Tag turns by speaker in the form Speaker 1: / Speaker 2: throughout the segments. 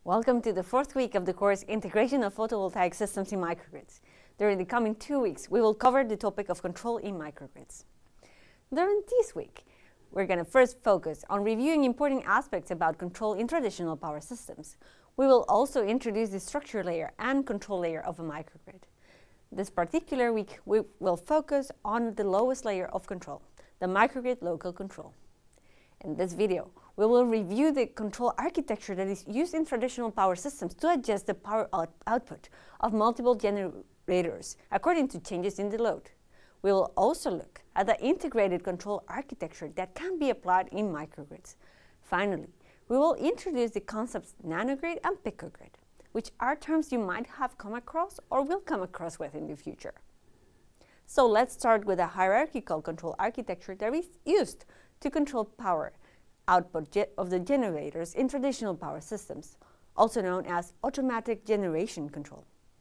Speaker 1: Welcome to the fourth week of the course Integration of Photovoltaic Systems in Microgrids. During the coming 2 weeks, we will cover the topic of control in microgrids. During this week, we're going to first focus on reviewing important aspects about control in traditional power systems. We will also introduce the structure layer and control layer of a microgrid. This particular week, we will focus on the lowest layer of control, the microgrid local control. In this video, we will review the control architecture that is used in traditional power systems to adjust the power output of multiple generators according to changes in the load. We will also look at the integrated control architecture that can be applied in microgrids. Finally, we will introduce the concepts nanogrid and picogrid, which are terms you might have come across or will come across with in the future. So let's start with a hierarchical control architecture that is used to control power output of the generators in traditional power systems, also known as automatic generation control.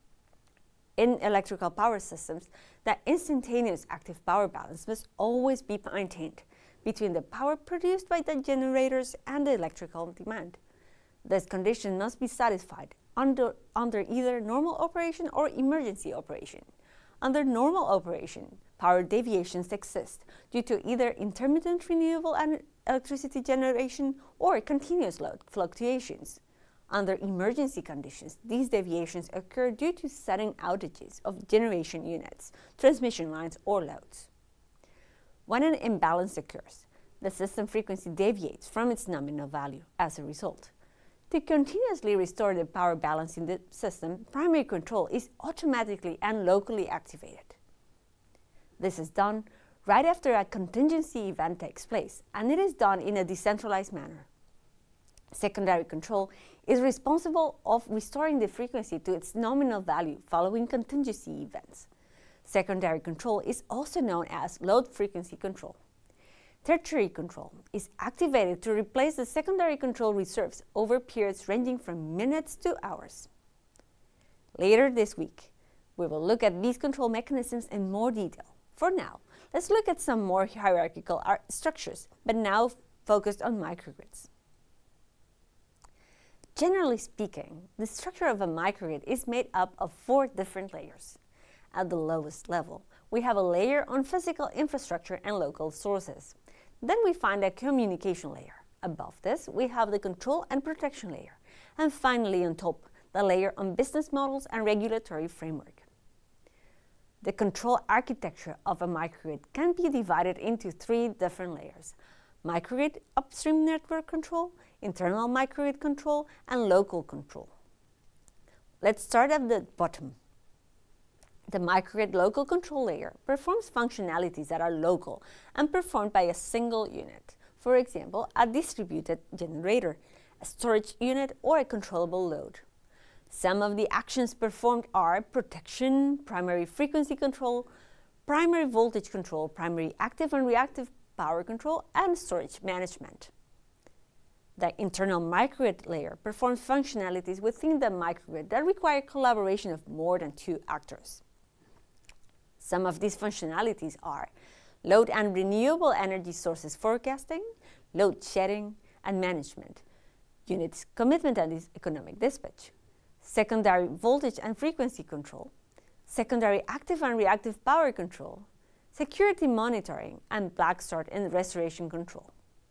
Speaker 1: In electrical power systems, the instantaneous active power balance must always be maintained between the power produced by the generators and the electrical demand. This condition must be satisfied under either normal operation or emergency operation. Under normal operation, power deviations exist due to either intermittent renewable electricity generation or continuous load fluctuations. Under emergency conditions, these deviations occur due to sudden outages of generation units, transmission lines, or loads. When an imbalance occurs, the system frequency deviates from its nominal value as a result. To continuously restore the power balance in the system, primary control is automatically and locally activated. This is done right after a contingency event takes place, and it is done in a decentralized manner. Secondary control is responsible of restoring the frequency to its nominal value following contingency events. Secondary control is also known as load frequency control. Tertiary control is activated to replace the secondary control reserves over periods ranging from minutes to hours. Later this week, we will look at these control mechanisms in more detail. For now, let's look at some more hierarchical structures, but now focused on microgrids. Generally speaking, the structure of a microgrid is made up of 4 different layers. At the lowest level, we have a layer on physical infrastructure and local sources. Then we find a communication layer. Above this, we have the control and protection layer. And finally, on top, the layer on business models and regulatory framework. The control architecture of a microgrid can be divided into 3 different layers: microgrid upstream network control, internal microgrid control, and local control. Let's start at the bottom. The microgrid local control layer performs functionalities that are local and performed by a single unit. For example, a distributed generator, a storage unit, or a controllable load. Some of the actions performed are protection, primary frequency control, primary voltage control, primary active and reactive power control, and storage management. The internal microgrid layer performs functionalities within the microgrid that require collaboration of more than 2 actors. Some of these functionalities are load and renewable energy sources forecasting, load shedding and management, units commitment and economic dispatch, secondary voltage and frequency control, secondary active and reactive power control, security monitoring, and black start and restoration control.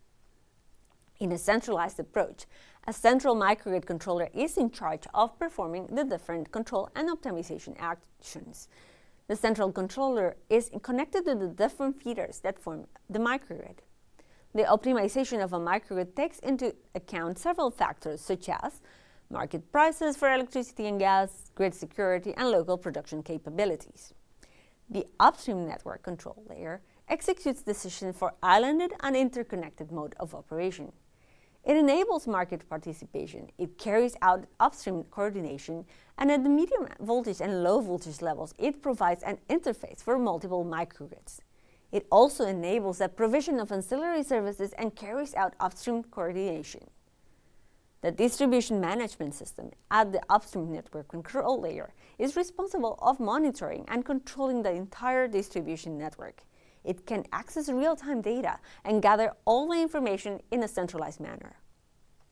Speaker 1: In a centralized approach, a central microgrid controller is in charge of performing the different control and optimization actions. The central controller is connected to the different feeders that form the microgrid. The optimization of a microgrid takes into account several factors such as market prices for electricity and gas, grid security, and local production capabilities. The upstream network control layer executes decisions for islanded and interconnected mode of operation. It enables market participation. It carries out upstream coordination, and at the medium voltage and low voltage levels, it provides an interface for multiple microgrids. It also enables the provision of ancillary services and carries out upstream coordination. The distribution management system at the upstream network control layer is responsible of monitoring and controlling the entire distribution network. It can access real-time data and gather all the information in a centralized manner.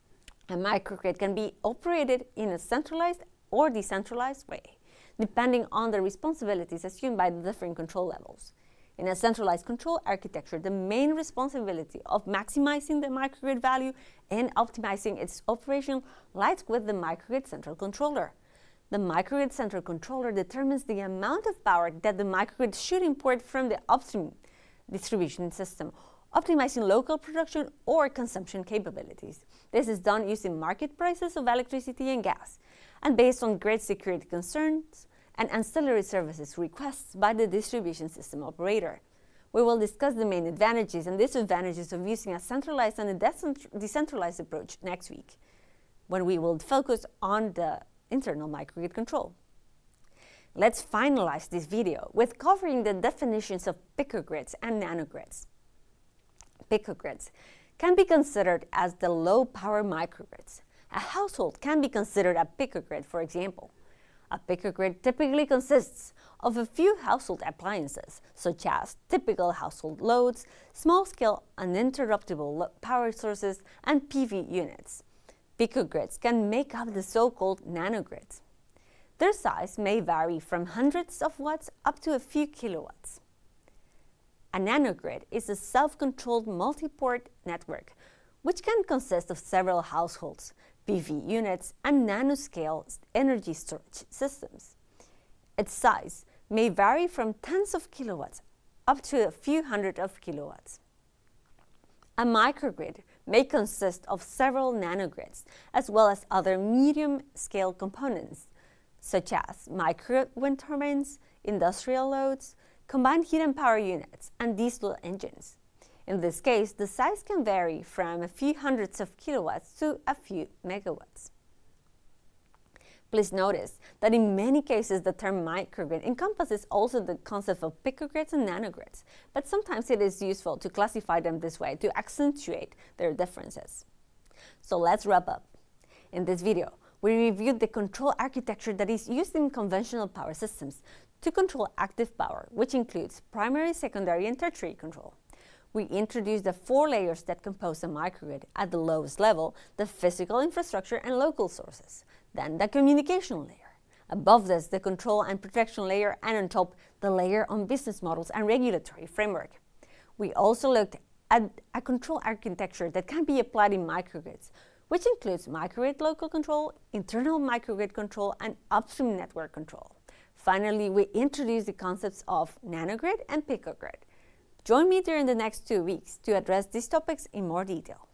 Speaker 1: A microgrid can be operated in a centralized or decentralized way, depending on the responsibilities assumed by the different control levels. In a centralized control architecture, the main responsibility of maximizing the microgrid value and optimizing its operation lies with the microgrid central controller. The microgrid central controller determines the amount of power that the microgrid should import from the upstream distribution system, optimizing local production or consumption capabilities. This is done using market prices of electricity and gas, and based on grid security concerns and ancillary services requests by the distribution system operator. We will discuss the main advantages and disadvantages of using a centralized and a decentralized approach next week, when we will focus on the internal microgrid control. Let's finalize this video with covering the definitions of picogrids and nanogrids. Picogrids can be considered as the low-power microgrids. A household can be considered a picogrid, for example. A picogrid typically consists of a few household appliances, such as typical household loads, small-scale uninterruptible power sources, and PV units. Picogrids can make up the so-called nanogrids. Their size may vary from hundreds of watts up to a few kilowatts. A nanogrid is a self-controlled multi-port network, which can consist of several households, PV units, and nanoscale energy storage systems. Its size may vary from tens of kilowatts up to a few hundred of kilowatts. A microgrid may consist of several nanogrids, as well as other medium-scale components, such as micro-wind turbines, industrial loads, combined heat and power units, and diesel engines. In this case, the size can vary from a few hundreds of kilowatts to a few megawatts. Please notice that in many cases the term microgrid encompasses also the concept of picogrids and nanogrids, but sometimes it is useful to classify them this way to accentuate their differences. So let's wrap up. In this video, we reviewed the control architecture that is used in conventional power systems to control active power, which includes primary, secondary, and tertiary control. We introduced the 4 layers that compose a microgrid. At the lowest level, the physical infrastructure and local sources. Then the communication layer. Above this, the control and protection layer, and on top, the layer on business models and regulatory framework. We also looked at a control architecture that can be applied in microgrids, which includes microgrid local control, internal microgrid control, and upstream network control. Finally, we introduced the concepts of nanogrid and picogrid. Join me during the next 2 weeks to address these topics in more detail.